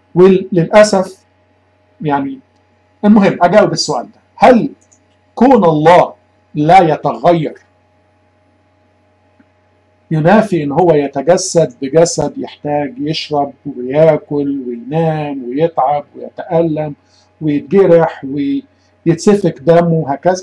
وللأسف يعني المهم أجاوب السؤال ده، هل كون الله لا يتغير ينافي ان هو يتجسد بجسد يحتاج يشرب وياكل وينام ويتعب ويتألم ويتجرح ويتسفك دمه وهكذا؟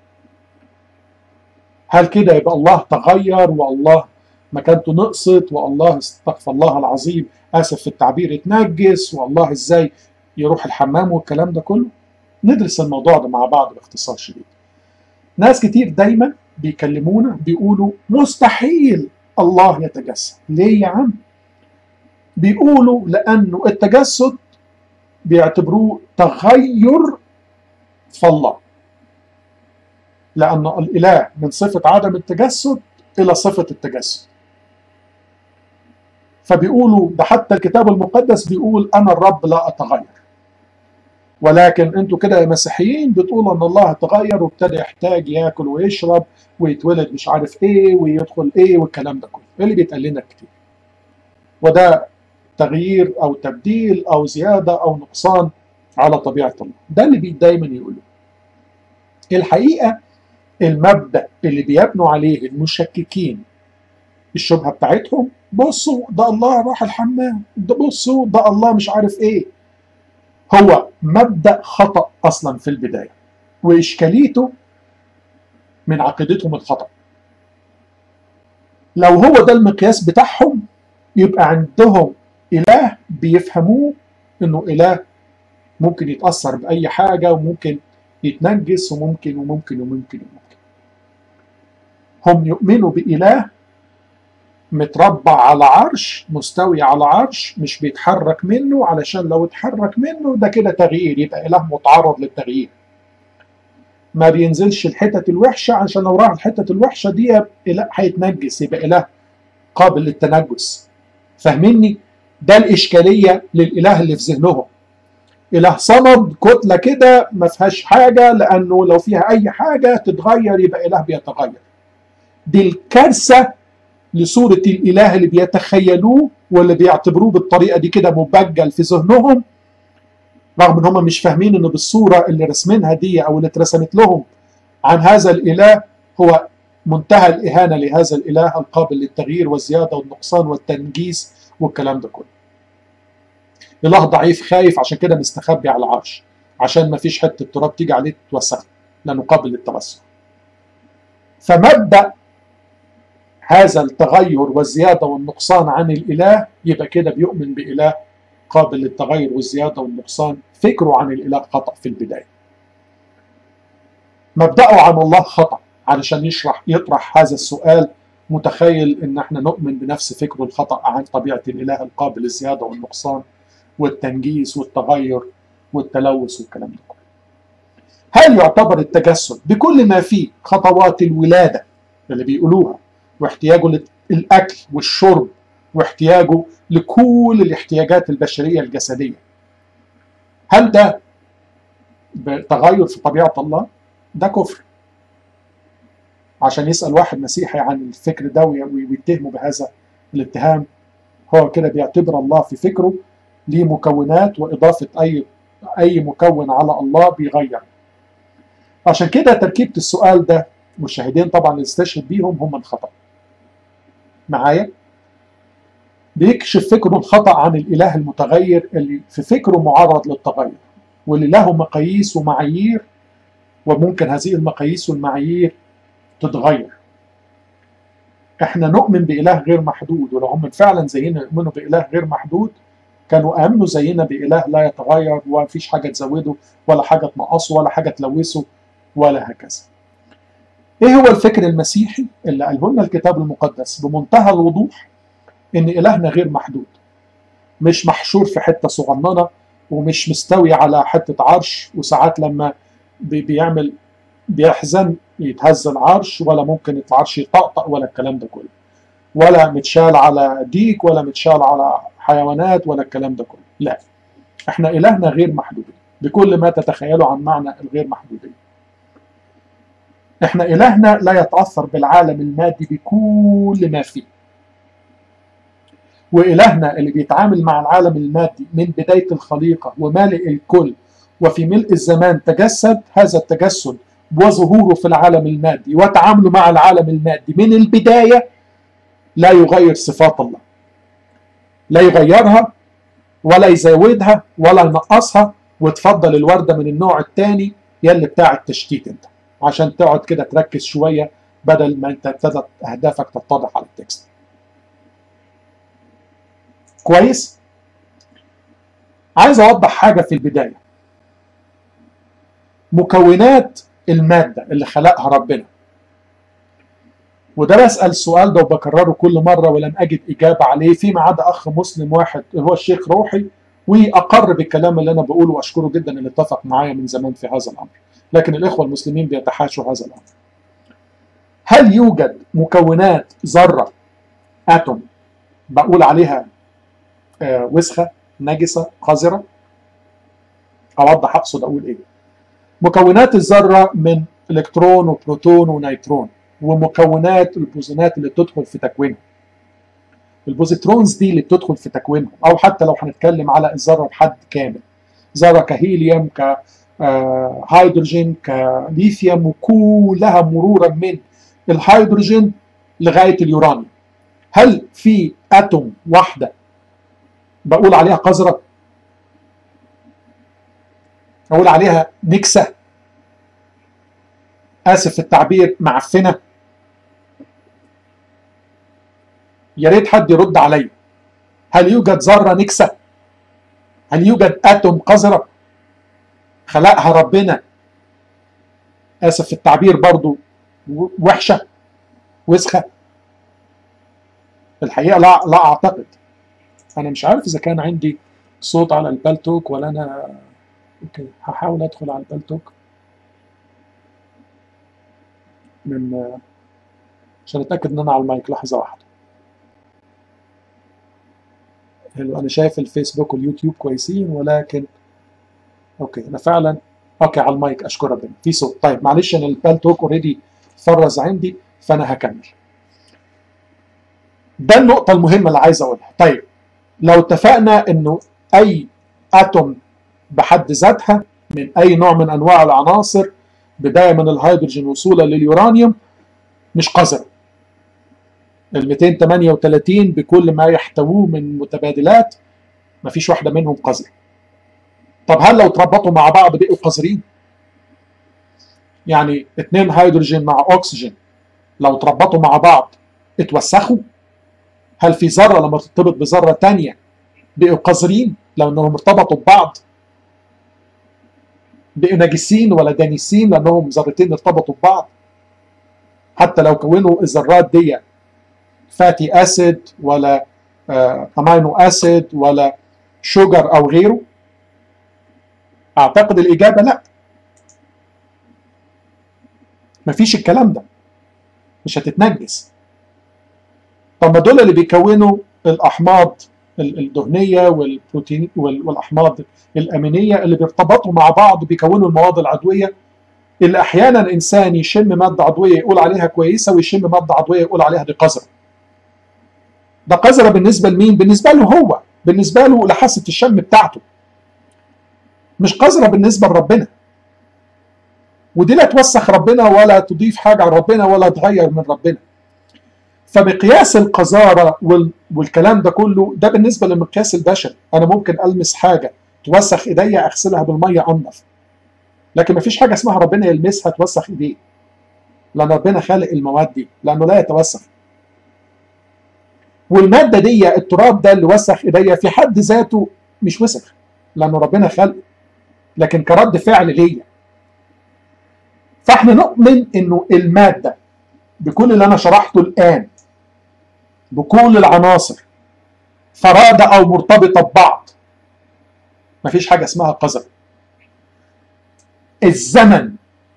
هل كده يبقى الله تغير والله مكانته نقصت والله استغفر الله العظيم اسف في التعبير اتنجس والله ازاي يروح الحمام والكلام ده كله؟ ندرس الموضوع ده مع بعض باختصار شديد. ناس كتير دايما بيكلمونا بيقولوا مستحيل الله يتجسد. ليه يا عم؟ بيقولوا لأنه التجسد بيعتبروه تغير في الله، لأن الإله من صفة عدم التجسد إلى صفة التجسد. فبيقولوا ده حتى الكتاب المقدس بيقول أنا الرب لا أتغير، ولكن انتوا كده يا مسيحيين بتقولوا ان الله تغير وابتدى يحتاج ياكل ويشرب ويتولد مش عارف ايه ويدخل ايه والكلام ده كله اللي بيتقال لنا كتير. وده تغيير او تبديل او زياده او نقصان على طبيعه الله. ده اللي دايما يقولوا. الحقيقه المبدا اللي بيبنوا عليه المشككين الشبهه بتاعتهم، بصوا ده الله راح الحمام، ده بصوا ده الله مش عارف ايه، هو مبدأ خطأ أصلا في البداية، وإشكاليته من عقيدتهم الخطأ. لو هو ده المقياس بتاعهم يبقى عندهم إله بيفهموه إنه إله ممكن يتأثر بأي حاجة وممكن يتنجس وممكن وممكن وممكن وممكن. هم يؤمنوا بإله متربع على عرش، مستوي على عرش، مش بيتحرك منه، علشان لو اتحرك منه ده كده تغيير، يبقى إله متعرض للتغيير. ما بينزلش الحتت الوحشة، عشان لو راح الحتت الوحشة دي إله هيتنجس، يبقى إله قابل للتنجس. فاهميني؟ ده الإشكالية للإله اللي في ذهنهم. إله صمد كتلة كده ما فيهاش حاجة، لأنه لو فيها أي حاجة تتغير يبقى إله بيتغير. دي الكارثة لصورة الإله اللي بيتخيلوه واللي بيعتبروه بالطريقة دي كده مبجل في ذهنهم، رغم ان هم مش فاهمين ان بالصورة اللي رسمينها دي او اللي اترسمت لهم عن هذا الإله هو منتهى الإهانة لهذا الإله القابل للتغيير والزيادة والنقصان والتنجيس والكلام ده كله. إله ضعيف خايف، عشان كده مستخبي على العرش، عشان ما فيش حتة تراب تيجي عليه تتوسخ، لأنه قابل للتوسخ. فمبدأ هذا التغير والزيادة والنقصان عن الإله يبقى كده بيؤمن بإله قابل للتغير والزيادة والنقصان. فكره عن الإله خطأ في البداية. مبدأه عن الله خطأ، علشان يطرح هذا السؤال متخيل ان احنا نؤمن بنفس فكره الخطأ عن طبيعة الإله القابل للزيادة والنقصان والتنجيس والتغير والتلوث والكلام ده كله. هل يعتبر التجسد بكل ما فيه خطوات الولادة اللي بيقولوها واحتياجه للأكل والشرب واحتياجه لكل الاحتياجات البشرية الجسدية، هل ده تغير في طبيعة الله؟ ده كفر. عشان يسأل واحد مسيحي عن الفكر ده ويتهمه بهذا الاتهام، هو كده بيعتبر الله في فكره ليه مكونات، وإضافة أي مكون على الله بيغير. عشان كده تركيبة السؤال ده والشاهدين طبعا اللي استشهد بيهم هم الخطأ. معايا؟ بيكشف فكره الخطأ عن الإله المتغير اللي في فكره معرض للتغير، واللي له مقاييس ومعايير، وممكن هذه المقاييس والمعايير تتغير. احنا نؤمن بإله غير محدود، ولو هم فعلا زينا يؤمنوا بإله غير محدود كانوا آمنوا زينا بإله لا يتغير ومفيش حاجة تزوده ولا حاجة تنقصه ولا حاجة تلوثه ولا هكذا. ايه هو الفكر المسيحي اللي قاله لنا الكتاب المقدس بمنتهى الوضوح؟ ان إلهنا غير محدود، مش محشور في حتة صغننة، ومش مستوي على حتة عرش وساعات لما بيحزن يتهز العرش، ولا ممكن العرش يطقطق ولا الكلام ده كله، ولا متشال على ديك ولا متشال على حيوانات ولا الكلام ده كله. لا، احنا إلهنا غير محدود بكل ما تتخيلوا عن معنى الغير محدودية. احنا إلهنا لا يتأثر بالعالم المادي بكل ما فيه، وإلهنا اللي بيتعامل مع العالم المادي من بداية الخليقة ومالئ الكل وفي ملء الزمان تجسد، هذا التجسد وظهوره في العالم المادي وتعامله مع العالم المادي من البداية لا يغير صفات الله، لا يغيرها ولا يزودها ولا ينقصها. وتفضل الوردة من النوع الثاني يلي بتاع التشتيت انت، عشان تقعد كده تركز شوية بدل ما انت ابتدت اهدافك تتضح على التكست. كويس؟ عايز اوضح حاجة في البداية. مكونات المادة اللي خلقها ربنا، وده بسأل السؤال ده وبكرره كل مرة ولم أجد إجابة عليه، فيما عدا أخ مسلم واحد هو الشيخ روحي وأقر بالكلام اللي أنا بقوله، وأشكره جدا اللي اتفق معايا من زمان في هذا الأمر، لكن الإخوة المسلمين بيتحاشوا هذا الأمر. هل يوجد مكونات ذرة أتوم بقول عليها وسخة نجسة قذرة؟ أوضح أقصد أقول إيه. مكونات الذرة من إلكترون وبروتون ونيترون، ومكونات البوزونات اللي بتدخل في تكوينهم. البوزيترونز دي اللي بتدخل في تكوينهم، او حتى لو هنتكلم على الذره بحد كامل، ذره كهيليوم كهيدروجين كليثيوم، وكلها مرورا من الهيدروجين لغايه اليورانيوم. هل في اتوم واحده بقول عليها قذره؟ اقول عليها نكسه، اسف في التعبير، معفنه؟ يا ريت حد يرد عليا. هل يوجد ذره نكسه؟ هل يوجد اتوم قذره خلقها ربنا، اسف في التعبير برضو، وحشه وسخه؟ الحقيقه لا اعتقد. انا مش عارف اذا كان عندي صوت على البالتوك ولا انا. اوكي، هحاول ادخل على البالتوك من عشان اتاكد ان انا على المايك. لحظه واحده. حلو، انا شايف الفيسبوك واليوتيوب كويسين، ولكن اوكي انا فعلا اوكي على المايك. اشكر ربنا في صوت. طيب معلش، انا البالتوك اوريدي فرز عندي، فانا هكمل. ده النقطه المهمه اللي عايز اقولها. طيب لو اتفقنا انه اي اتوم بحد ذاتها من اي نوع من انواع العناصر، بدايه من الهيدروجين وصولا لليورانيوم، مش قذره. ال 238 بكل ما يحتووه من متبادلات مفيش واحده منهم قذره. طب هل لو تربطوا مع بعض بقوا قذرين؟ يعني 2 هيدروجين مع اكسجين لو تربطوا مع بعض اتوسخوا؟ هل في ذره لما ترتبط بذره ثانيه بقوا قذرين لو انهم ارتبطوا ببعض؟ بقوا نجسين ولا دانسين لانهم ذرتين ارتبطوا ببعض؟ حتى لو كونوا الذرات دي فاتي اسيد ولا امينو اسيد ولا شوجر او غيره؟ اعتقد الاجابه لا، مفيش الكلام ده، مش هتتنجس. طب ما دول اللي بيكونوا الاحماض الدهنيه والبروتين والاحماض الامينيه اللي بيرتبطوا مع بعض بيكونوا المواد العضويه، اللي احيانا الانسان يشم ماده عضويه يقول عليها كويسه، ويشم ماده عضويه يقول عليها دي قذره. ده قذره بالنسبه لمين؟ بالنسبه له هو، بالنسبه له لحاسه الشم بتاعته، مش قذره بالنسبه لربنا. ودي لا توسخ ربنا ولا تضيف حاجه على ربنا ولا تغير من ربنا. فمقياس القذاره والكلام ده كله ده بالنسبه للمقياس البشري. انا ممكن المس حاجه توسخ ايديا اغسلها بالميه انضف، لكن مفيش حاجه اسمها ربنا يلمسها توسخ ايديه، لان ربنا خالق المواد دي لانه لا يتوسخ. والماده دي التراب ده اللي وسخ ايديا في حد ذاته مش وسخ لانه ربنا خلقه، لكن كرد فعل ليا. فاحنا نؤمن انه الماده بكل اللي انا شرحته الان، بكل العناصر، فرادة او مرتبطه ببعض، مفيش حاجه اسمها قذر. الزمن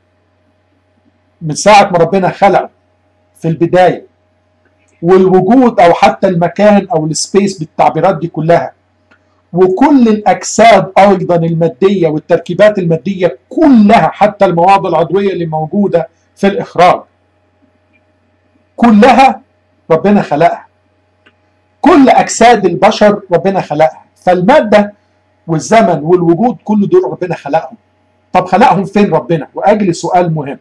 من ساعه ما ربنا خلقه في البدايه، والوجود او حتى المكان او السبيس بالتعبيرات دي كلها، وكل الاجساد ايضا الماديه والتركيبات الماديه كلها، حتى المواد العضويه اللي موجوده في الاخراج، كلها ربنا خلقها. كل كل أجساد البشر ربنا خلقها، فالمادة والزمن والوجود كل دول ربنا خلقهم. طب خلقهم فين ربنا؟ وأجل سؤال مهم،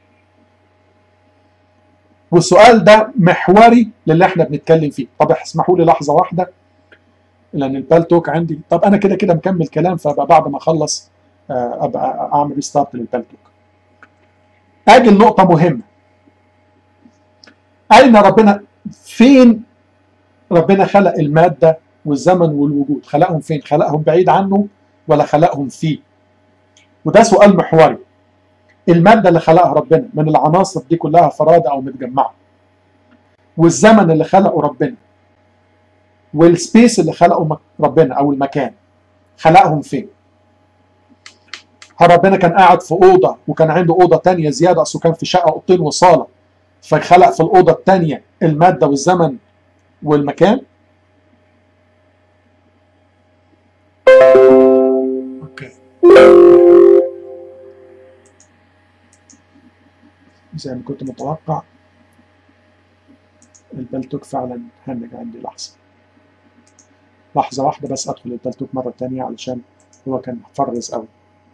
والسؤال ده محوري للي احنا بنتكلم فيه. طب اسمحوا لي لحظة واحدة لأن البالتوك عندي، طب أنا كده كده مكمل كلام، فبقى بعد ما أخلص أبقى أعمل ريستارت للبالتوك. أجي النقطة مهمة، أين ربنا؟ فين ربنا خلق المادة والزمن والوجود؟ خلقهم فين؟ خلقهم بعيد عنه ولا خلقهم فيه؟ وده سؤال محوري. المادة اللي خلقها ربنا من العناصر دي كلها فرادة أو متجمعة، والزمن اللي خلقه ربنا، والسبيس اللي خلقه ربنا أو المكان، خلقهم فين؟ هل ربنا كان قاعد في أوضة وكان عنده أوضة تانية زيادة، أصله كان في شقة أوضتين وصالة فخلق في الأوضة التانية المادة والزمن والمكان؟ اوكي، زي ما كنت متوقع البلتوك فعلا هنج عندي. لحظة واحدة بس ادخل البلتوك مرة تانية علشان هو كان مفرز قوي.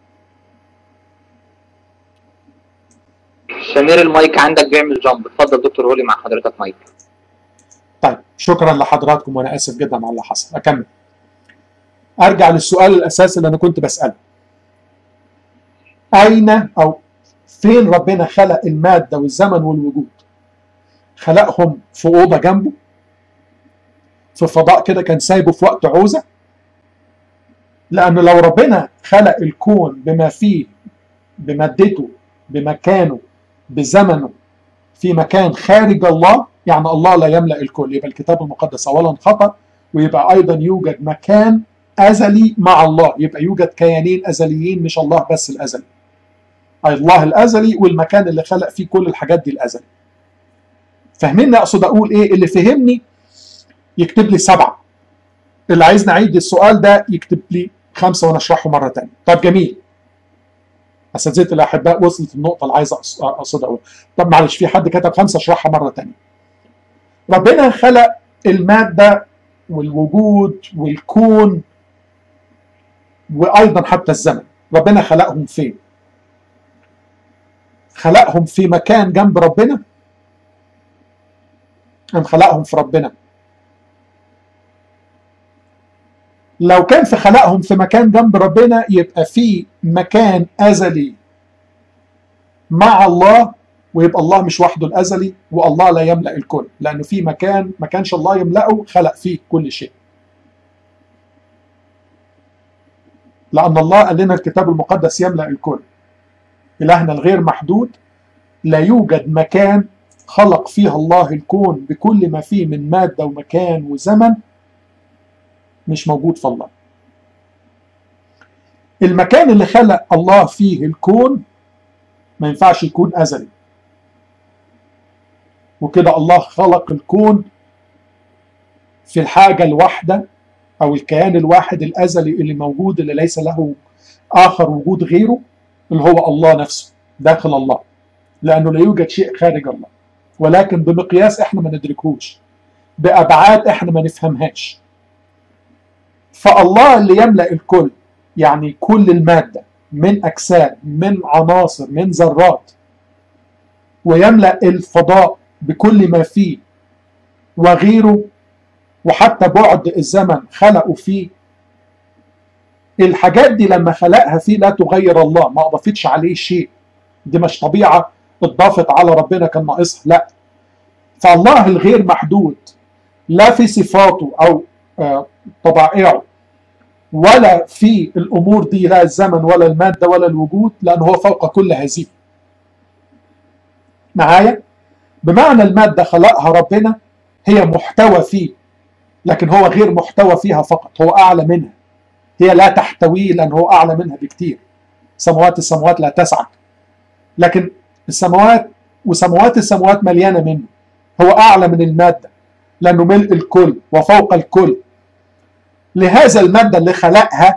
سمير المايك عندك بيعمل جامب، اتفضل دكتور هولي مع حضرتك مايك. طيب شكرا لحضراتكم وانا اسف جدا على اللي حصل. اكمل، ارجع للسؤال الاساسي اللي انا كنت بسأله، اين او فين ربنا خلق المادة والزمن والوجود؟ خلقهم في أوضة جنبه في فضاء كده كان سايبه في وقت عوزة؟ لأن لو ربنا خلق الكون بما فيه، بمادته، بمكانه، بزمنه، في مكان خارج الله، يعني الله لا يملأ الكل، يبقى الكتاب المقدس أولا خطأ، ويبقى أيضا يوجد مكان أزلي مع الله، يبقى يوجد كيانين أزليين مش الله بس الأزلي، أي الله الأزلي والمكان اللي خلق فيه كل الحاجات دي الأزلي. فاهميني أقصد أقول إيه؟ اللي فهمني يكتب لي 7، اللي عايز نعيد السؤال ده يكتب لي 5 وأنا أشرحه مرة تانية. طب جميل، أساتذتي الأحباء وصلت النقطة اللي عايز أقصد أقول. طب معلش، في حد كتب 5 أشرحها مرة تانية. ربنا خلق المادة والوجود والكون وأيضا حتى الزمن، ربنا خلقهم فين؟ خلقهم في مكان جنب ربنا؟ أم خلقهم في ربنا؟ لو كان في خلقهم في مكان جنب ربنا يبقى في مكان أزلي مع الله، ويبقى الله مش وحده الأزلي والله لا يملأ الكل، لأنه في مكان ما كانش الله يملأه خلق فيه كل شيء. لأن الله قال لنا الكتاب المقدس يملأ الكل، إلهنا الغير محدود لا يوجد مكان خلق فيه الله الكون بكل ما فيه من مادة ومكان وزمن مش موجود في الله. المكان اللي خلق الله فيه الكون ما ينفعش يكون أزلي، وكده الله خلق الكون في الحاجة الواحدة أو الكيان الواحد الأزلي اللي موجود، اللي ليس له آخر وجود غيره، اللي هو الله نفسه داخل الله، لأنه لا يوجد شيء خارج الله، ولكن بمقياس إحنا ما ندركهوش، بأبعاد إحنا ما نفهمهاش. فالله اللي يملأ الكل، يعني كل المادة من أجساد، من عناصر، من ذرات، ويملأ الفضاء بكل ما فيه وغيره، وحتى بعد الزمن خلقوا فيه. الحاجات دي لما خلقها فيه لا تغير الله، ما أضافتش عليه شيء، دي مش طبيعة اضافت على ربنا كان ناقصها، لا. فالله الغير محدود لا في صفاته أو طبائعه ولا في الأمور دي، لا الزمن ولا المادة ولا الوجود، لأنه هو فوق كل هذه. معايا؟ بمعنى المادة خلقها ربنا هي محتوى فيه، لكن هو غير محتوى فيها فقط، هو أعلى منها. هي لا تحتويه لأنه هو أعلى منها بكتير. سماوات السماوات لا تسعك، لكن السماوات وسماوات السماوات مليانة منه. هو أعلى من المادة لأنه ملء الكل وفوق الكل. لهذا المادة اللي خلقها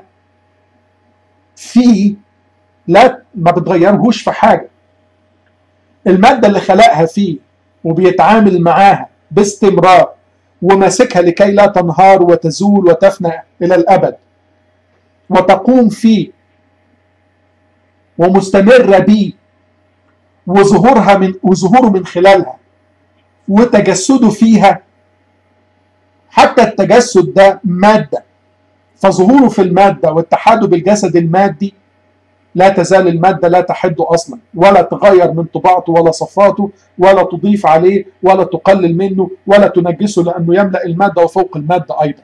فيه لا ما بتغيرهوش في حاجة. المادة اللي خلقها فيه وبيتعامل معاها باستمرار وماسكها لكي لا تنهار وتزول وتفنى إلى الأبد، وتقوم فيه ومستمرة بيه، وظهوره من خلالها وتجسده فيها. حتى التجسد ده مادة، فظهوره في المادة واتحاده بالجسد المادي لا تزال المادة لا تحد أصلا، ولا تغير من طباعته ولا صفاته، ولا تضيف عليه ولا تقلل منه ولا تنجسه، لأنه يملأ المادة وفوق المادة أيضا.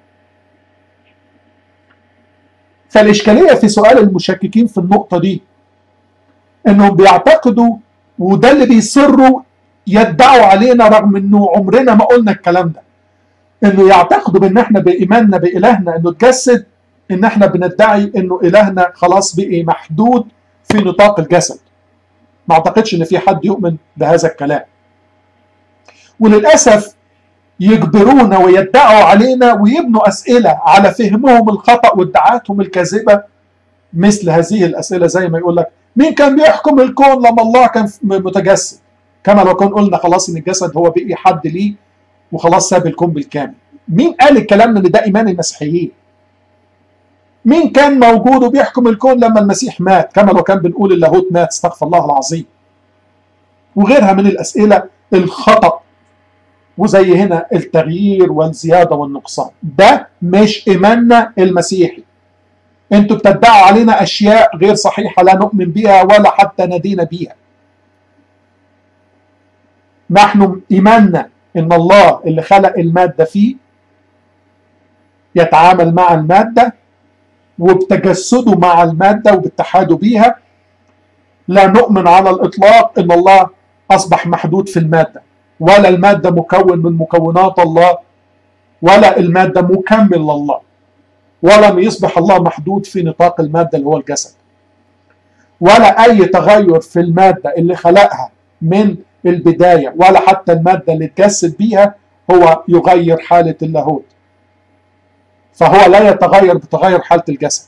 فالإشكالية في سؤال المشككين في النقطة دي إنهم بيعتقدوا، وده اللي بيصروا يدعوا علينا رغم إنه عمرنا ما قلنا الكلام ده، إنه يعتقدوا بإن إحنا بإيماننا بإلهنا إنه اتجسد، إن إحنا بندعي إنه إلهنا خلاص بقي محدود في نطاق الجسد. ما أعتقدش إن في حد يؤمن بهذا الكلام، وللأسف يجبرونا ويدعوا علينا ويبنوا أسئلة على فهمهم الخطأ وادعاءاتهم الكاذبة. مثل هذه الأسئلة زي ما يقول لك مين كان بيحكم الكون لما الله كان متجسد؟ كما لو كان قلنا خلاص إن الجسد هو بقي حد ليه وخلاص ساب الكون بالكامل. مين قال الكلام ده؟ ده إيمان المسيحيين. مين كان موجود وبيحكم الكون لما المسيح مات؟ كما لو كان بنقول اللاهوت مات، استغفر الله العظيم. وغيرها من الأسئلة الخطأ، وزي هنا التغيير والزيادة والنقصان. ده مش إيماننا المسيحي. انتوا بتدعوا علينا أشياء غير صحيحة لا نؤمن بها ولا حتى ندين بها. نحن إيماننا إن الله اللي خلق المادة فيه يتعامل مع المادة وبتجسده مع المادة وباتحاده بيها. لا نؤمن على الإطلاق إن الله أصبح محدود في المادة، ولا المادة مكون من مكونات الله، ولا المادة مكمل لله، ولم يصبح الله محدود في نطاق المادة اللي هو الجسد، ولا أي تغير في المادة اللي خلقها من البداية، ولا حتى المادة اللي اتجسد بيها هو يغير حالة اللاهوت. فهو لا يتغير بتغير حالة الجسد،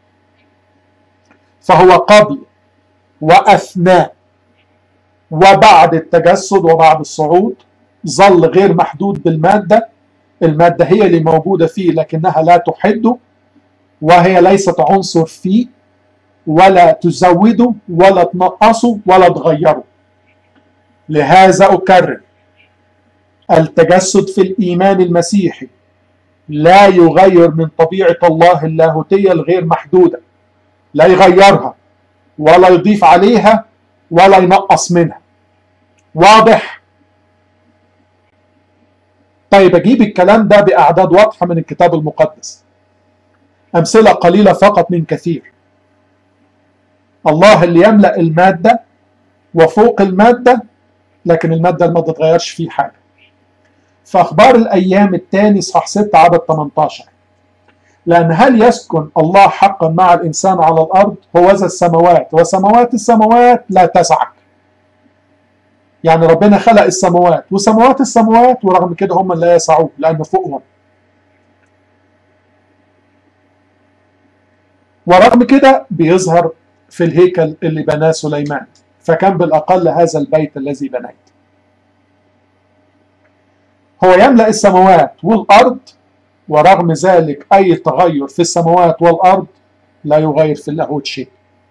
فهو قبل وأثناء وبعد التجسد وبعد الصعود ظل غير محدود بالمادة. المادة هي اللي موجودة فيه لكنها لا تحده، وهي ليست عنصر فيه، ولا تزوده ولا تنقصه ولا تغيره. لهذا أكرر، التجسد في الإيمان المسيحي لا يغير من طبيعة الله اللاهوتية الغير محدودة، لا يغيرها ولا يضيف عليها ولا ينقص منها. واضح؟ طيب أجيب الكلام ده بأعداد واضحة من الكتاب المقدس، أمثلة قليلة فقط من كثير. الله اللي يملأ المادة وفوق المادة، لكن المادة ما تتغيرش فيه حاجة. فأخبار الأيام الثاني صح 6 عدد 18: لأن هل يسكن الله حقا مع الإنسان على الأرض؟ هو ذا السماوات وسماوات السماوات لا تسعك. يعني ربنا خلق السماوات وسماوات السماوات، ورغم كده هم لا يسعوه لأنه فوقهم. ورغم كده بيظهر في الهيكل اللي بناه سليمان، فكان بالأقل هذا البيت الذي بنيت. هو يملأ السماوات والأرض، ورغم ذلك أي تغير في السماوات والأرض لا يغير في اللاهوت شيء.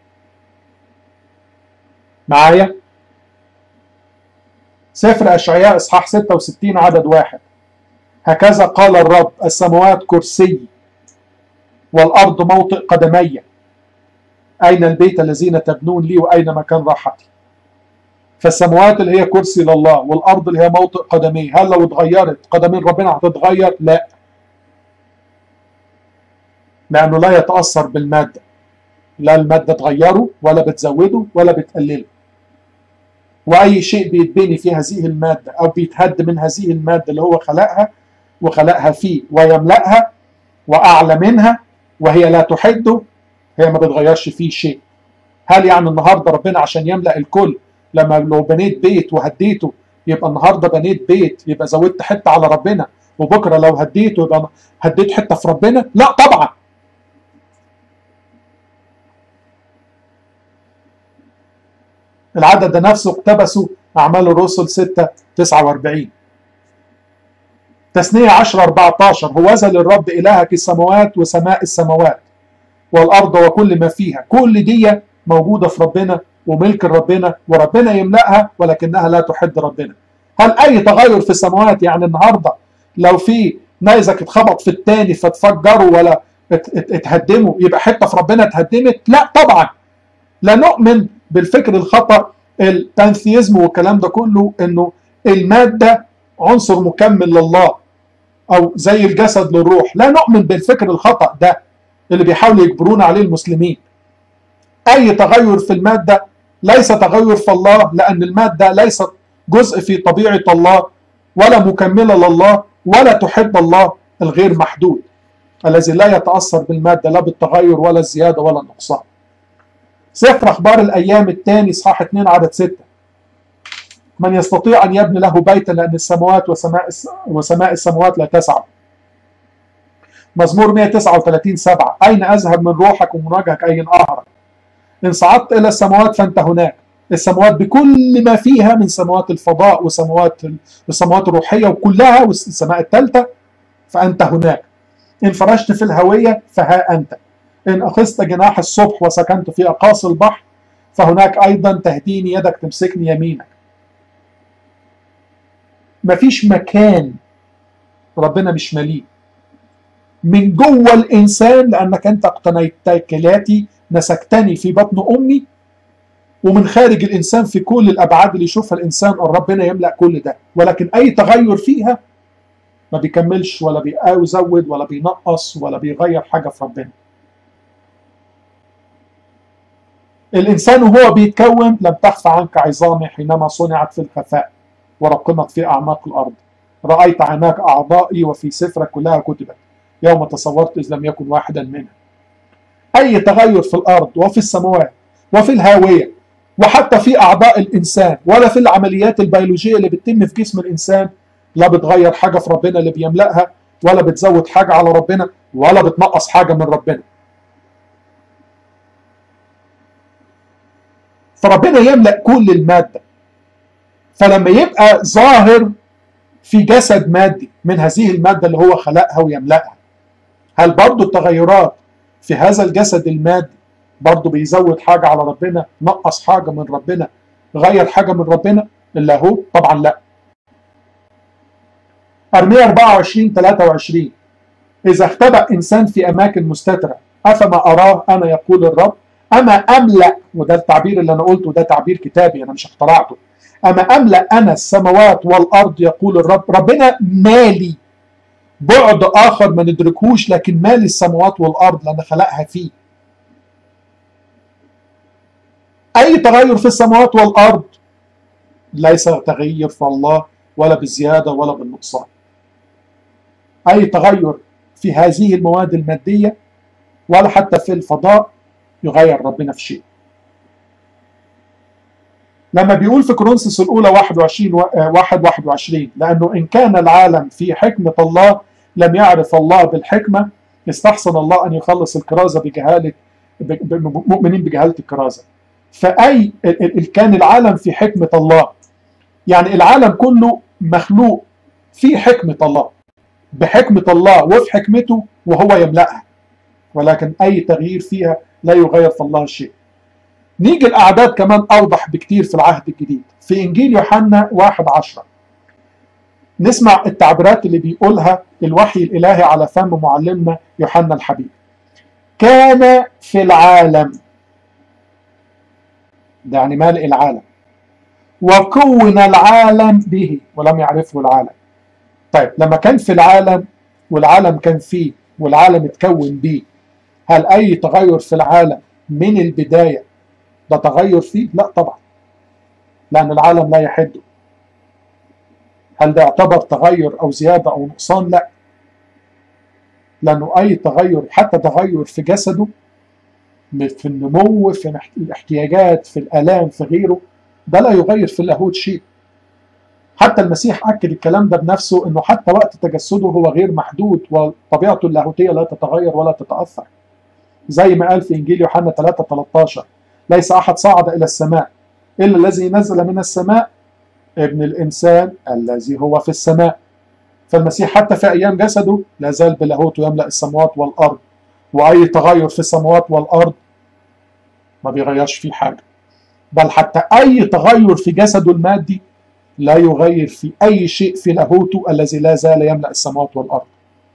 معايا؟ سفر أشعياء إصحاح 66 عدد 1: هكذا قال الرب: السماوات كرسي والأرض موطئ قدمي، أين البيت الذين تبنون لي وأين مكان راحتي؟ فالسماوات اللي هي كرسي لله، والأرض اللي هي موطئ قدمي. هل لو اتغيرت قدمين ربنا هتتغير؟ لا، لأنه لا يتأثر بالمادة، لا المادة تغيره ولا بتزوده ولا بتقلله. وأي شيء بيتبني في هذه المادة أو بيتهد من هذه المادة اللي هو خلقها وخلقها فيه ويملأها وأعلى منها وهي لا تحده، هي ما بتغيرش فيه شيء. هل يعني النهاردة ربنا عشان يملأ الكل، لما لو بنيت بيت وهديته يبقى النهاردة بنيت بيت يبقى زودت حتة على ربنا، وبكرة لو هديته يبقى هديت حتة في ربنا؟ لا طبعا. العدد ده نفسه اقتبسوا أعمال الرسل 6:49. تثنية 10:14 هوذا للرب إلهك السماوات وسماء السماوات والأرض وكل ما فيها. كل دي موجودة في ربنا وملك ربنا وربنا يملأها، ولكنها لا تحد ربنا. هل أي تغير في السماوات يعني النهاردة لو في نيزك اتخبط في التاني فتفجروا ولا اتهدموا يبقى حتة في ربنا اتهدمت؟ لا طبعا. لا نؤمن بالفكر الخطأ البانثيزم والكلام ده كله انه المادة عنصر مكمل لله او زي الجسد للروح. لا نؤمن بالفكر الخطأ ده اللي بيحاولوا يجبرونا عليه المسلمين. اي تغير في المادة ليس تغير في الله، لان المادة ليست جزء في طبيعة الله ولا مكملة لله ولا تحب الله الغير محدود الذي لا يتأثر بالمادة لا بالتغير ولا الزيادة ولا النقصان. سفر أخبار الأيام الثاني إصحاح 2 عدد 6 من يستطيع أن يبني له بيتا لأن السماوات وسماء السماوات لا تسع. مزمور 139 7 أين أذهب من روحك ومن وجهك أين أهرب؟ إن صعدت إلى السماوات فأنت هناك. السماوات بكل ما فيها من سماوات الفضاء والسماوات الروحية وكلها والسماء الثالثة فأنت هناك. إن فرشت في الهوية فها أنت. إن أخذت جناح الصبح وسكنت في أقاصي البحر فهناك أيضا تهديني يدك تمسكني يمينك. مفيش مكان ربنا مش مليء من جوه الإنسان، لأنك أنت اقتنيت كلاتي نسكتني في بطن أمي، ومن خارج الإنسان في كل الأبعاد اللي يشوفها الإنسان ربنا يملأ كل ده. ولكن أي تغير فيها ما بيكملش ولا بيزود ولا بينقص ولا بيغير حاجة في ربنا. الإنسان وهو بيتكون لم تخفى عنك عظامي حينما صنعت في الخفاء ورقمت في أعماق الأرض. رأيت عيناك أعضائي وفي سفرك كلها كتبت يوم تصورت إذ لم يكن واحدا منها. أي تغير في الأرض وفي السماوات وفي الهاوية وحتى في أعضاء الإنسان ولا في العمليات البيولوجية اللي بتتم في جسم الإنسان لا بتغير حاجة في ربنا اللي بيملأها، ولا بتزود حاجة على ربنا، ولا بتنقص حاجة من ربنا. فربنا يملأ كل المادة. فلما يبقى ظاهر في جسد مادي من هذه المادة اللي هو خلقها ويملأها، هل برضو التغيرات في هذا الجسد المادي برضو بيزود حاجة على ربنا، نقص حاجة من ربنا، غير حاجة من ربنا؟ إلا هو طبعا لا. أرميا 24:23 إذا اختبأ إنسان في أماكن مستترة أفما أراه أنا يقول الرب أما أملأ، وده التعبير اللي أنا قلته ده تعبير كتابي أنا مش اخترعته، أما أملأ أنا السماوات والأرض يقول الرب. ربنا مالي بعد آخر ما ندركوش، لكن مالي السماوات والأرض لأن خلقها فيه. أي تغير في السماوات والأرض ليس تغير في الله ولا بالزيادة ولا بالنقصان. أي تغير في هذه المواد المادية ولا حتى في الفضاء يغير ربنا في شيء. لما بيقول في كورنثوس الأولى 21 لأنه إن كان العالم في حكمة الله لم يعرف الله بالحكمة استحسن الله أن يخلص الكرازة بجهالة مؤمنين بجهالة الكرازة. فأي كان العالم في حكمة الله يعني العالم كله مخلوق في حكمة الله، بحكمة الله وفي حكمته وهو يملأها، ولكن أي تغيير فيها لا يغير في الله شيء. نيجي الأعداد كمان أوضح بكتير في العهد الجديد. في إنجيل يوحنا 1:10 نسمع التعبيرات اللي بيقولها الوحي الإلهي على فم معلمنا يوحنا الحبيب. كان في العالم، ده يعني مالئ العالم، وكون العالم به ولم يعرفه العالم. طيب لما كان في العالم والعالم كان فيه والعالم اتكون بيه، هل أي تغير في العالم من البداية ده تغير فيه؟ لا طبعا، لأن العالم لا يحده. هل ده يعتبر تغير أو زيادة أو نقصان؟ لا، لأنه أي تغير حتى تغير في جسده في النمو في الاحتياجات في الآلام في غيره ده لا يغير في اللاهوت شيء. حتى المسيح أكد الكلام ده بنفسه أنه حتى وقت تجسده هو غير محدود وطبيعته اللاهوتية لا تتغير ولا تتأثر، زي ما قال في إنجيل يوحنا 3:13 ليس أحد صعد إلى السماء إلا الذي نزل من السماء ابن الإنسان الذي هو في السماء. فالمسيح حتى في أيام جسده لا زال بلاهوته يملأ السماوات والأرض، وأي تغير في السماوات والأرض ما بيغيرش فيه حاجة، بل حتى أي تغير في جسده المادي لا يغير في أي شيء في لاهوته الذي لا زال يملأ السماوات والأرض.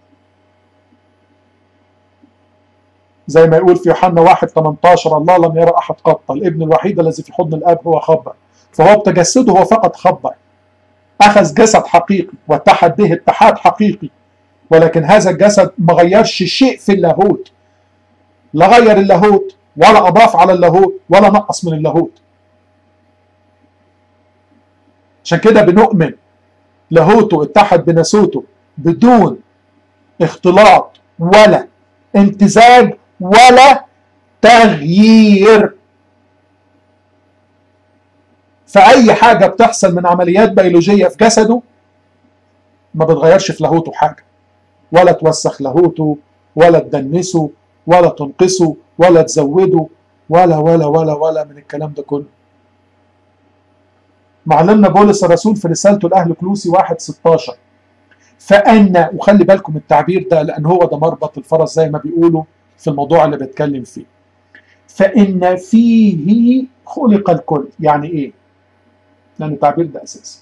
زي ما يقول في يوحنا 1:18 الله لم يرى أحد قط، الابن الوحيد الذي في حضن الآب هو خبر، فهو بتجسده هو فقط خبر، أخذ جسد حقيقي واتحد به اتحاد حقيقي، ولكن هذا الجسد ما غيرش شيء في اللاهوت، لا غير اللاهوت ولا أضاف على اللاهوت ولا نقص من اللاهوت. عشان كده بنؤمن لاهوته اتحد بناسوته بدون اختلاط ولا امتزاج ولا تغيير. فأي حاجة بتحصل من عمليات بيولوجية في جسده ما بتغيرش في لاهوته حاجة، ولا توسخ لاهوته ولا تدنسه ولا تنقصه ولا تزوده ولا ولا ولا ولا من الكلام ده كله. معلمنا بولس الرسول في رسالته لأهل كلوسي 1:16 فأن، وخلي بالكم التعبير ده لأن هو ده مربط الفرس زي ما بيقولوا في الموضوع اللي بتكلم فيه، فإن فيه خلق الكل. يعني إيه؟ لأن التعبير ده أساسي.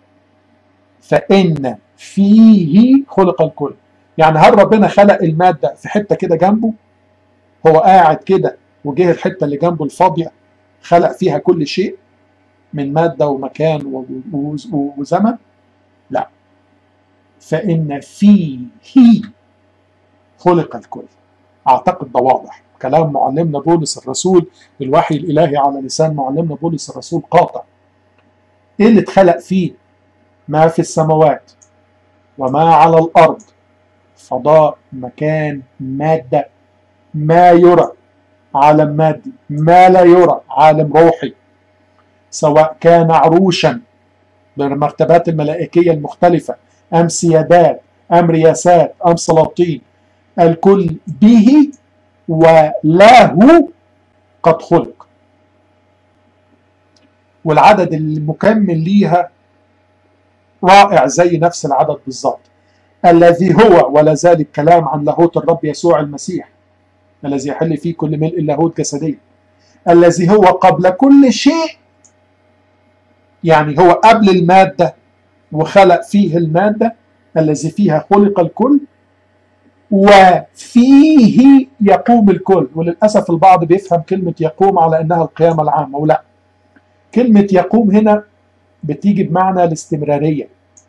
فإن فيه خلق الكل، يعني هل ربنا خلق المادة في حتة كده جنبه؟ هو قاعد كده وجه الحتة اللي جنبه الفاضية خلق فيها كل شيء من مادة ومكان وزمن؟ لا، فإن فيه خلق الكل. أعتقد ده واضح، كلام معلمنا بولس الرسول، الوحي الإلهي على لسان معلمنا بولس الرسول قاطع. إيه اللي اتخلق فيه؟ ما في السماوات وما على الأرض، فضاء، مكان، مادة، ما يرى عالم مادي، ما لا يرى عالم روحي، سواء كان عروشا بالمرتبات الملائكية المختلفة أم سيادات أم رياسات أم سلاطين، الكل به وله قد خلق. والعدد المكمل ليها رائع زي نفس العدد بالظبط، الذي هو، ولا زال الكلام عن لاهوت الرب يسوع المسيح الذي يحل فيه كل ملء اللاهوت جسديا، الذي هو قبل كل شيء، يعني هو قبل المادة وخلق فيه المادة الذي فيها خلق الكل، وفيه يقوم الكل. وللأسف البعض بيفهم كلمة يقوم على أنها القيامة العامة، ولا، كلمة يقوم هنا بتيجي بمعنى الاستمرارية.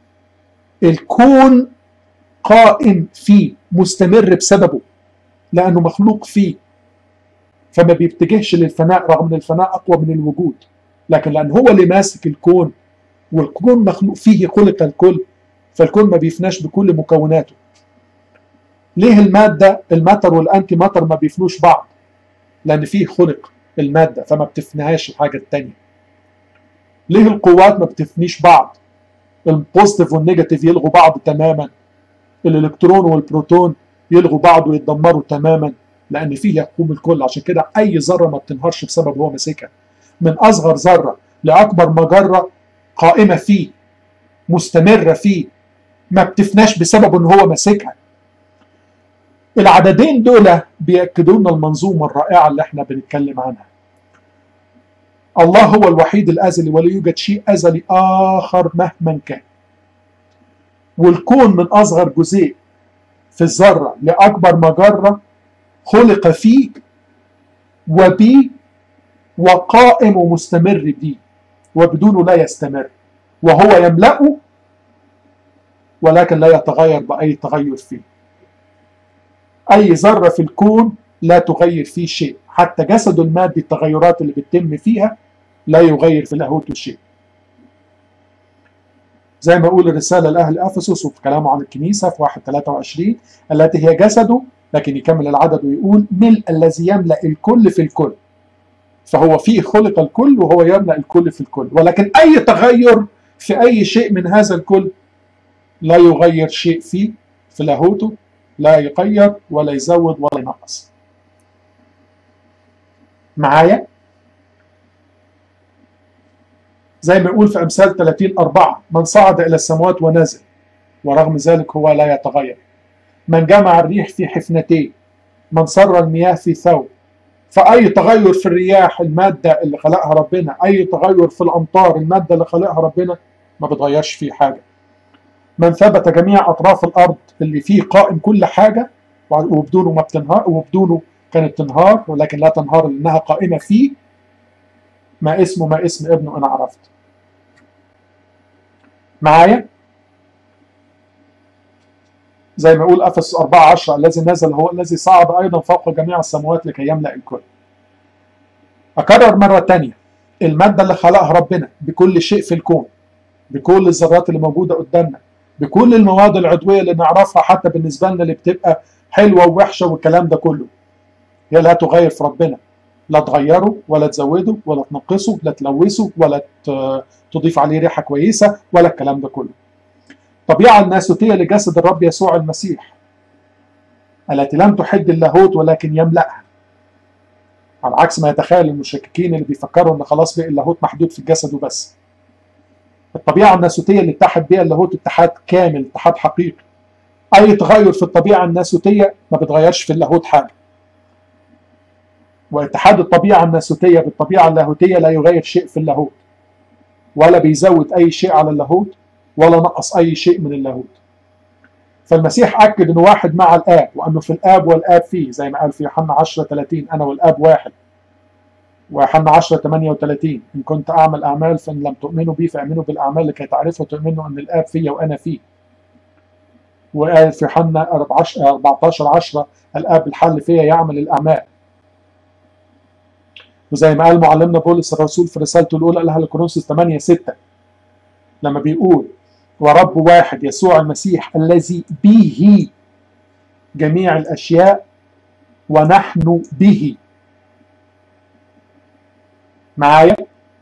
الكون قائم فيه، مستمر بسببه لأنه مخلوق فيه، فما بيتجهش للفناء رغم أن الفناء أقوى من الوجود، لكن لأن هو اللي ماسك الكون والكون مخلوق فيه خلق الكل، فالكون ما بيفناش بكل مكوناته. ليه المادة الماتر والأنتي ماتر ما بيفنوش بعض؟ لأن فيه خلق المادة فما بتفناهاش الحاجة التانية. ليه القوات ما بتفنيش بعض؟ البوزيتيف والنيجاتيف يلغوا بعض تماما، الإلكترون والبروتون يلغوا بعض ويتدمروا تماما، لأن فيه يقوم الكل. عشان كده أي ذرة ما بتنهارش بسبب هو ماسكها، من أصغر ذرة لأكبر مجرة قائمة فيه، مستمرة فيه، ما بتفناش بسبب أن هو ماسكها. العددين دول بيأكدوا لنا المنظومة الرائعة اللي احنا بنتكلم عنها. الله هو الوحيد الأزلي ولا يوجد شيء أزلي آخر مهما كان، والكون من أصغر جزيء في الذرة لأكبر مجرة خلق فيه وبيه وقائم ومستمر بيه، وبدونه لا يستمر، وهو يملأه ولكن لا يتغير بأي تغير فيه. أي ذرة في الكون لا تغير فيه شيء، حتى جسده المادي التغيرات اللي بتتم فيها لا يغير في لاهوته شيء. زي ما يقول الرسالة لأهل أفسس وفي كلامه عن الكنيسة في 1:23 التي هي جسده، لكن يكمل العدد ويقول ملء الذي يملأ الكل في الكل. فهو فيه خلق الكل وهو يملأ الكل في الكل، ولكن أي تغير في أي شيء من هذا الكل لا يغير شيء فيه في لاهوته، لا يغير ولا يزود ولا ينقص. معايا؟ زي ما يقول في أمثال 30:4 من صعد إلى السماوات ونزل ورغم ذلك هو لا يتغير. من جمع الريح في حفنتيه، من سر المياه في ثوب. فأي تغير في الرياح المادة اللي خلقها ربنا، أي تغير في الأمطار المادة اللي خلقها ربنا، ما بتغيرش فيه حاجة. من ثبت جميع أطراف الأرض اللي فيه قائم كل حاجة، وبدونه ما بتنهار، وبدونه كانت تنهار ولكن لا تنهار لأنها قائمة فيه. ما اسمه ما اسم ابنه أنا عرفت. معايا؟ زي ما يقول أفسس 4:10 الذي نزل هو الذي صعد أيضا فوق جميع السماوات لكي يملأ الكل. أكرر مرة تانية، المادة اللي خلقها ربنا بكل شيء في الكون، بكل الذرات اللي موجودة قدامنا، بكل المواد العضوية اللي نعرفها حتى بالنسبة لنا اللي بتبقى حلوة ووحشة والكلام ده كله، هي لا تغير في ربنا. لا تغيره ولا تزوده ولا تنقصه، لا تلوثه ولا تضيف عليه ريحة كويسة ولا الكلام ده كله. الطبيعة الناسوتية لجسد الرب يسوع المسيح التي لم تحد اللاهوت ولكن يملأها، على عكس ما يتخيل المشككين اللي بيفكروا ان خلاص بقى اللاهوت محدود في الجسد وبس. الطبيعة الناسوتية اللي اتحد بها اللاهوت اتحاد كامل، اتحاد حقيقي. أي تغير في الطبيعة الناسوتية ما بتغيرش في اللاهوت حاجة. واتحاد الطبيعة الناسوتية بالطبيعة اللاهوتية لا يغير شيء في اللاهوت، ولا بيزود أي شيء على اللاهوت ولا نقص أي شيء من اللاهوت. فالمسيح أكد أنه واحد مع الآب، وأنه في الآب والآب فيه، زي ما قال في يوحنا 10:30 أنا والآب واحد. ويوحنا 10:38 إن كنت أعمل أعمال فإن لم تؤمنوا بي فأمنوا بالأعمال لكي تعرفوا تؤمنوا أن الآب فيا وأنا فيه. وقال في يوحنا 14:10 الآب الحل فيا يعمل الأعمال. وزي ما قال معلمنا بولس الرسول في رسالته الأولى لأهل كورنثوس 8:6 لما بيقول ورب واحد يسوع المسيح الذي به جميع الأشياء ونحن به. معايا؟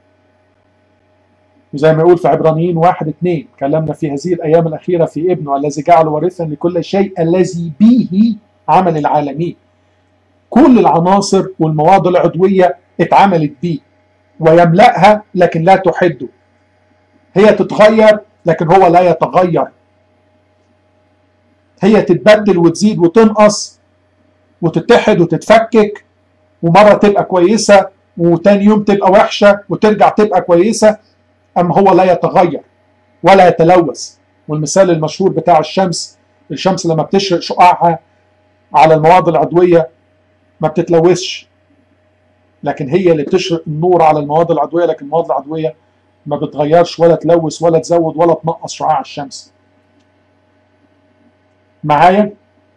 وزي ما يقول في عبرانيين 1:2 كلمنا في هذه الأيام الأخيرة في ابنه الذي جعله وارثا لكل شيء الذي به عمل العالمين. كل العناصر والمواد العضوية اتعملت بيه ويملأها لكن لا تحده. هي تتغير لكن هو لا يتغير. هي تتبدل وتزيد وتنقص وتتحد وتتفكك، ومرة تبقى كويسة وتاني يوم تبقى وحشة وترجع تبقى كويسة، أما هو لا يتغير ولا يتلوث. والمثال المشهور بتاع الشمس لما بتشرق شعاعها على المواد العضوية ما بتتلوثش، لكن هي اللي بتشرق النور على المواد العضوية، لكن المواد العضوية ما بتغيرش ولا تلوث ولا تزود ولا تنقص شعاع الشمس. معايا؟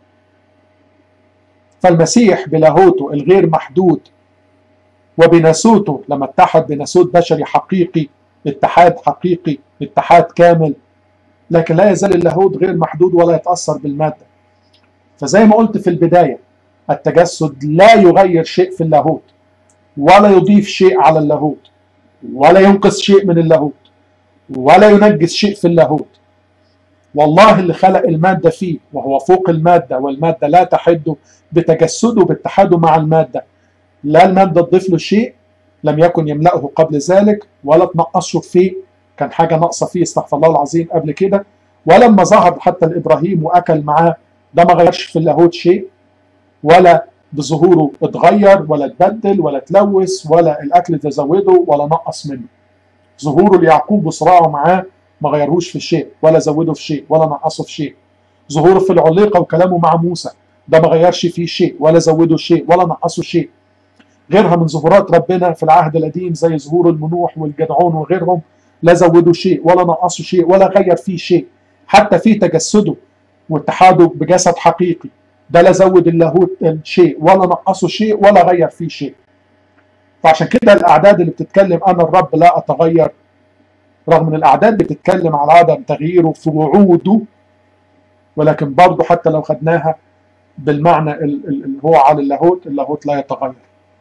فالمسيح بلاهوته الغير محدود وبناسوته لما اتحد بناسوت بشري حقيقي، اتحاد حقيقي، اتحاد كامل، لكن لا يزال اللاهوت غير محدود ولا يتأثر بالمادة. فزي ما قلت في البداية، التجسد لا يغير شيء في اللاهوت ولا يضيف شيء على اللاهوت ولا ينقص شيء من اللاهوت ولا ينجس شيء في اللاهوت. والله اللي خلق المادة فيه وهو فوق المادة، والمادة لا تحده بتجسده باتحاده مع المادة. لا المادة تضيف له شيء لم يكن يملأه قبل ذلك، ولا تنقصه فيه كان حاجة ناقصة فيه استغفر الله العظيم قبل كده. ولما ظهر حتى لإبراهيم وأكل معاه، ده ما غيرش في اللاهوت شيء، ولا بظهوره اتغير ولا اتبدل ولا تلوث ولا الأكل تزوده ولا نقص منه. ظهوره ليعقوب وصراعه معاه ما غيرهوش في شيء ولا زوده في شيء ولا نقصه في شيء. ظهوره في العليقة وكلامه مع موسى ده ما غيرش فيه شيء ولا زوده شيء ولا نقصه شيء. غيرها من ظهورات ربنا في العهد القديم زي ظهور المنوح والجدعون وغيرهم، لا زودوا شيء ولا نقصوا شيء ولا غير فيه شيء. حتى في تجسده واتحاده بجسد حقيقي ده لا زود اللاهوت شيء ولا نقصه شيء ولا غير فيه شيء. فعشان كده الأعداد اللي بتتكلم أنا الرب لا أتغير، رغم ان الأعداد بتتكلم على عدم تغييره في وعوده، ولكن برضه حتى لو خدناها بالمعنى اللي هو على اللاهوت لا يتغير.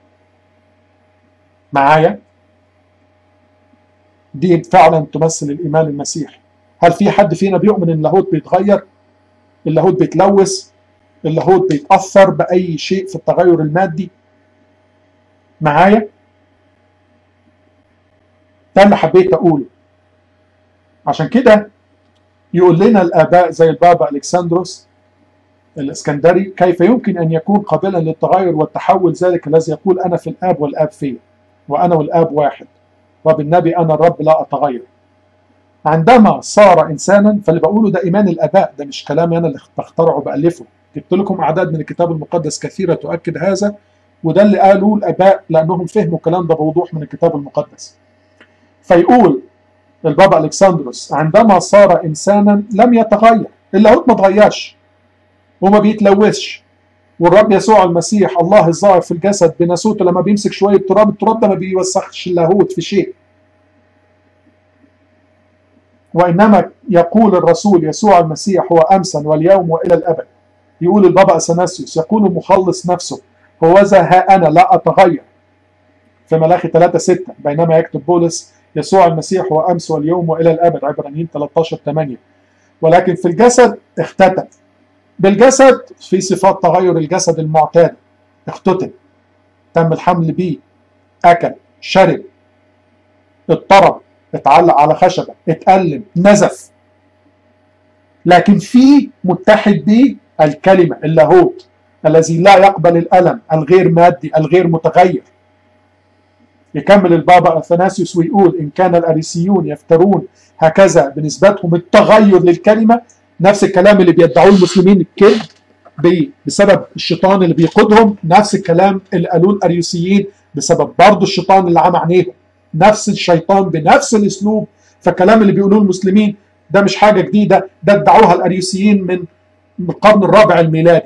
معايا؟ دي فعلا تمثل الإيمان المسيحي. هل في حد فينا بيؤمن ان اللاهوت بيتغير؟ اللاهوت بيتلوث؟ اللاهوت بيتأثر بأي شيء في التغير المادي؟ معايا؟ ده اللي حبيت أقوله. عشان كده يقول لنا الآباء زي البابا ألكسندروس الإسكندري كيف يمكن أن يكون قابلا للتغير والتحول ذلك الذي يقول أنا في الآب والآب فيه وأنا والآب واحد وبالنبي أنا الرب لا أتغير. عندما صار إنسانا، فاللي بقوله ده إيمان الآباء، ده مش كلامي أنا اللي بخترعه بألفه، جبت لكم أعداد من الكتاب المقدس كثيرة تؤكد هذا، وده اللي قالوه الآباء لأنهم فهموا الكلام ده بوضوح من الكتاب المقدس. فيقول البابا ألكسندروس عندما صار إنسانا لم يتغير، اللاهوت ما تغيرش وما بيتلوثش، والرب يسوع المسيح الله الظاهر في الجسد بناسوته لما بيمسك شوية تراب، التراب ده ما بيوسخش اللاهوت في شيء، وإنما يقول الرسول يسوع المسيح هو أمسا واليوم وإلى الأبد. يقول البابا أثناسيوس يقول المخلص نفسه هوذا ها أنا لا أتغير في ملاخي 3:6، بينما يكتب بولس يسوع المسيح هو أمس واليوم وإلى الأبد عبرانيين 13:8. ولكن في الجسد اختتم، بالجسد في صفات تغير الجسد المعتاد، اختتم، تم الحمل بيه، أكل، شرب، اضطرب، اتعلق على خشبة، اتألم، نزف، لكن في متحد به الكلمة اللاهوت الذي لا يقبل الألم، الغير مادي، الغير متغير. يكمل البابا أثناسيوس ويقول إن كان الأريسيون يفترون هكذا بنسبتهم التغير للكلمة، نفس الكلام اللي بيدعوه المسلمين الكذب بسبب الشيطان اللي بيقودهم، نفس الكلام اللي قالوه الأريوسيين بسبب برضه الشيطان اللي عمى عينيهم، نفس الشيطان بنفس الأسلوب. فالكلام اللي بيقولوه المسلمين ده مش حاجة جديدة، ده ادعوها الأريوسيين من القرن الرابع الميلادي.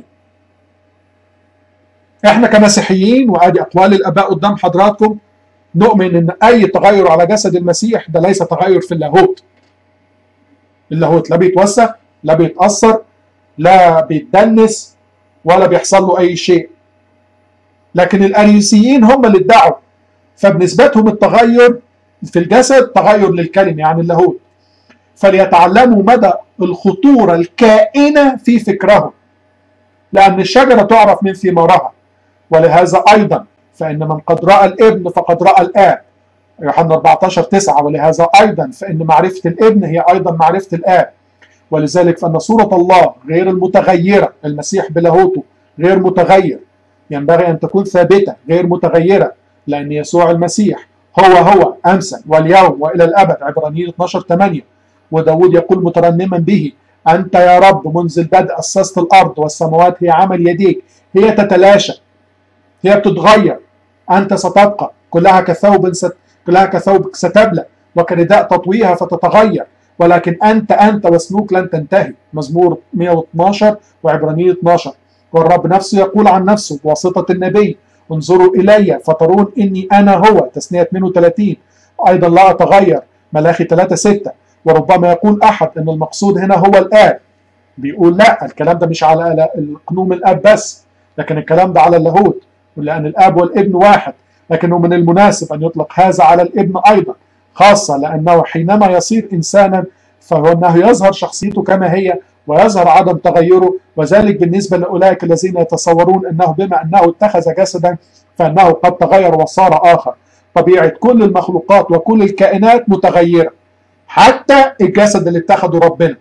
احنا كمسيحيين، وادي أقوال الآباء قدام حضراتكم، نؤمن ان اي تغير على جسد المسيح ده ليس تغير في اللاهوت. اللاهوت لا بيتوسخ، لا بيتأثر، لا بيتدنس، ولا بيحصل له اي شيء. لكن الاريوسيين هم اللي ادعوا، فبنسبتهم التغير في الجسد تغير للكلمة يعني اللاهوت. فليتعلموا مدى الخطورة الكائنة في فكرهم، لأن الشجرة تعرف من ثمارها. ولهذا أيضا فإن من قد رأى الابن فقد رأى الآب، يوحنا 14:9. ولهذا أيضا فإن معرفة الابن هي أيضا معرفة الآب. ولذلك فإن صورة الله غير المتغيرة، المسيح بلاهوته غير متغير، ينبغي أن تكون ثابتة غير متغيرة، لأن يسوع المسيح هو أمسا واليوم وإلى الأبد عبرانيين 12:8. وداود يقول مترنما به أنت يا رب منذ البدء أسست الأرض والسماوات هي عمل يديك، هي تتلاشى، هي بتتغير، أنت ستبقى، كلها كثوب ستبلى وكرداء تطويها فتتغير، ولكن أنت وسلوك لن تنتهي. مزمور 112 وعبرانيين 12. والرب نفسه يقول عن نفسه بواسطة النبي انظروا إلي فترون إني أنا هو، تثنية 32. أيضا لا أتغير، ملاخي 3:6. وربما يقول أحد أن المقصود هنا هو الآب، بيقول لا، الكلام ده مش على قنوم الآب بس، لكن الكلام ده على اللاهوت، ولأن الآب والابن واحد. لكنه من المناسب أن يطلق هذا على الابن أيضا، خاصة لأنه حينما يصير إنسانا فهو أنه يظهر شخصيته كما هي ويظهر عدم تغيره. وذلك بالنسبة لأولئك الذين يتصورون أنه بما أنه اتخذ جسدا فأنه قد تغير وصار آخر. طبيعة كل المخلوقات وكل الكائنات متغيرة، حتى الجسد اللي اتخذه ربنا،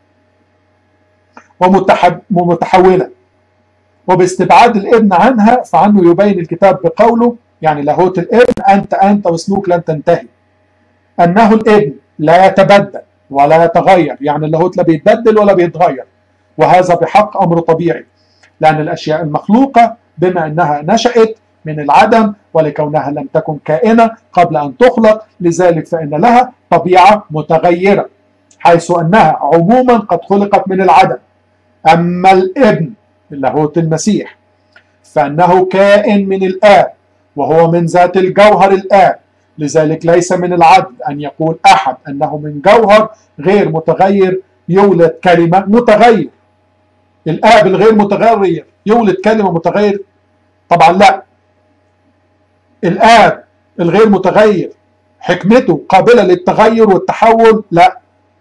ومتحولة. وباستبعاد الابن عنها فعنه يبين الكتاب بقوله، يعني لاهوت الابن أنت وسلوك لن تنتهي، أنه الابن لا يتبدل ولا يتغير، يعني اللاهوت لا بيتبدل ولا بيتغير. وهذا بحق أمر طبيعي، لأن الأشياء المخلوقة بما أنها نشأت من العدم ولكونها لم تكن كائنة قبل أن تخلق، لذلك فإن لها طبيعة متغيرة، حيث أنها عموما قد خلقت من العدم. أما الابن اللاهوت المسيح فأنه كائن من الآب، وهو من ذات الجوهر الآب، لذلك ليس من العدل أن يقول أحد أنه من جوهر غير متغير يولد كلمة متغير. الآب الغير متغير يولد كلمة متغير؟ طبعا لا. الآب الغير متغير حكمته قابلة للتغير والتحول؟ لا.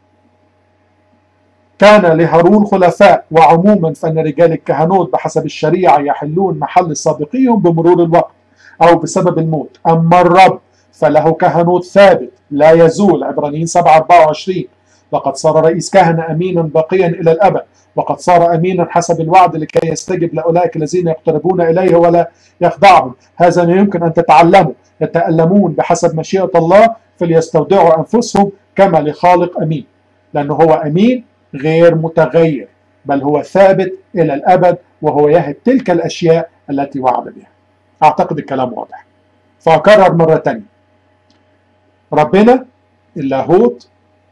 كان لهارون خلفاء، وعموما فإن رجال الكهنوت بحسب الشريعة يحلون محل سابقيهم بمرور الوقت أو بسبب الموت. أما الرب فله كهنوت ثابت لا يزول، عبرانيين 7:24. لقد صار رئيس كهنة أمينا باقيا إلى الأبد، وقد صار أمينا حسب الوعد لكي يستجب لأولئك الذين يقتربون إليه ولا يخدعهم. هذا ما يمكن أن تتعلموا، يتألمون بحسب مشيئة الله فليستودعوا أنفسهم كما لخالق أمين، لأنه هو أمين غير متغير، بل هو ثابت إلى الأبد، وهو يهب تلك الأشياء التي وعد بها. أعتقد الكلام واضح. فأكرر مرة تانية، ربنا اللاهوت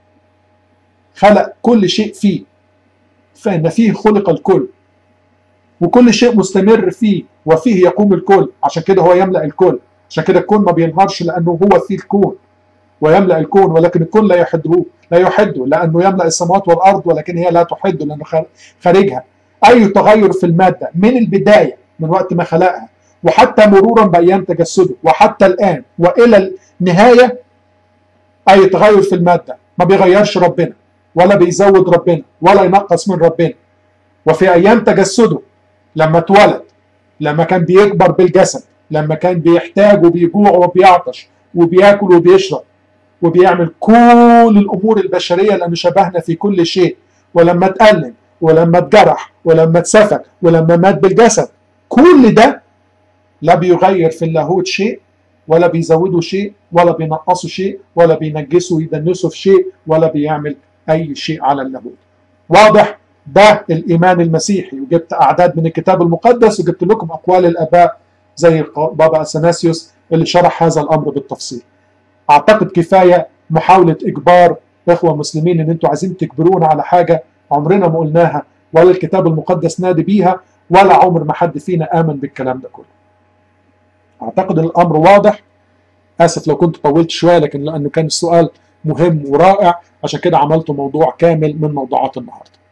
خلق كل شيء فيه، فإن فيه خلق الكل، وكل شيء مستمر فيه، وفيه يقوم الكل. عشان كده هو يملأ الكل، عشان كده الكون ما بينهارش لأنه هو فيه الكون ويملأ الكون، ولكن الكون لا يحده لأنه يملأ السماوات والأرض، ولكن هي لا تحده لأنه خارجها. أي تغير في المادة من البداية، من وقت ما خلقها وحتى مرورا بأيام تجسده وحتى الآن وإلى النهاية، أي تغير في المادة ما بيغيرش ربنا ولا بيزود ربنا ولا ينقص من ربنا. وفي أيام تجسده لما اتولد، لما كان بيكبر بالجسد، لما كان بيحتاج وبيجوع وبيعطش وبياكل وبيشرب وبيعمل كل الأمور البشرية لأنه شبهنا في كل شيء، ولما اتألم ولما اتجرح ولما اتسفك ولما مات بالجسد، كل ده لا بيغير في اللاهوت شيء، ولا بيزوده شيء، ولا بينقصه شيء، ولا بينجسه ويدنسه في شيء، ولا بيعمل أي شيء على اللاهوت. واضح؟ ده الإيمان المسيحي. وجبت أعداد من الكتاب المقدس، وجبت لكم أقوال الآباء زي بابا أثناسيوس اللي شرح هذا الأمر بالتفصيل. أعتقد كفاية محاولة إجبار إخوة مسلمين إن أنتوا عايزين تجبرونا على حاجة عمرنا ما قلناها، ولا الكتاب المقدس نادي بيها، ولا عمر ما حد فينا آمن بالكلام ده كله. أعتقد الأمر واضح. آسف لو كنت طولت شوية، لكن لأنه كان السؤال مهم ورائع، عشان كده عملته موضوع كامل من موضوعات النهاردة.